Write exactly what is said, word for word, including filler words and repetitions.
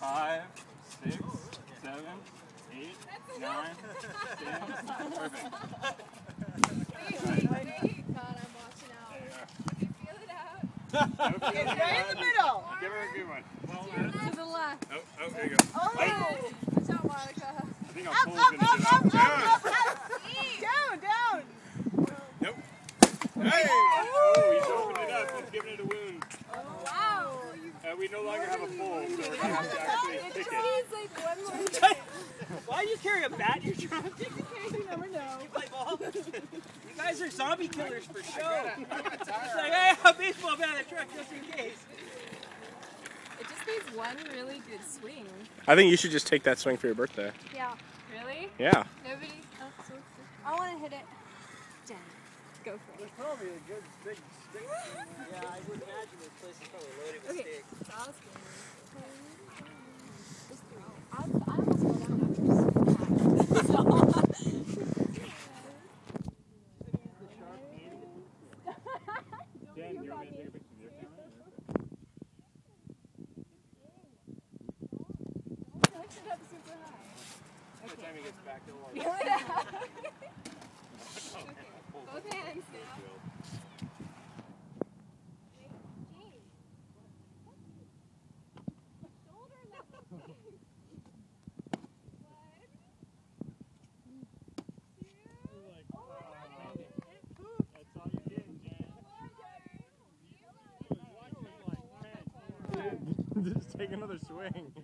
Five, six, seven, eight, nine, ten. Perfect. Wait, wait, wait. God, I'm watching out. Okay, feel it out. Okay, It's right in the middle. Give her a good one. To the left. Oh, oh, there you go. Oh. Watch out, Monica. I think Up, our up, pole's up, gonna up, get up, off. up, up. Down, down. Nope. Hey! Oh, he's opened it up. He's giving it a wound. Oh, wow. Uh, we no longer have a pole, so we have to actually It pick just it. needs like one more thing. Why do you carry a bat in your trunk? Just in case, you never know. You play ball? You guys are zombie killers for show. I got a It's tire. like, hey, a baseball bat in the truck just in case. It just needs one really good swing. I think you should just take that swing for your birthday. Yeah. Really? Yeah. Nobody? Oh, so, I want to hit it. Jen, go for it. There's probably a good big stick. Yeah, I would imagine this place is probably loaded with Okay. sticks. I'll swing. Just throw. I, I almost fell down after swinging. Jen, you want me to take a picture of your camera? Lift it up super high. By the time he gets back, he'll walk. Feel it out. Both hands now. That's all you're getting, Jen. Just take another swing.